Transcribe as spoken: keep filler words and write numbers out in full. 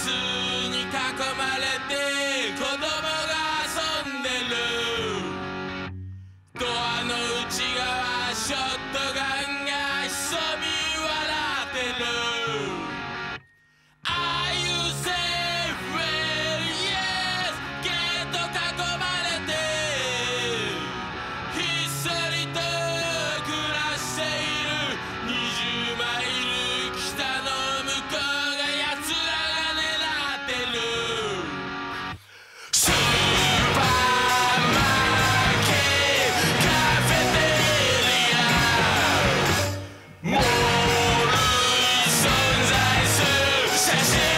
に囲まれて子供が遊んでる。ドアの内側ショットガンが潜み笑ってる。Are you safe? Well, yes. ゲート囲まれてひっそりと暮らしている。にじゅうマイル北の向こうが奴らが狙ってる。スーパーマーケットカフェテリアモールに存在する写真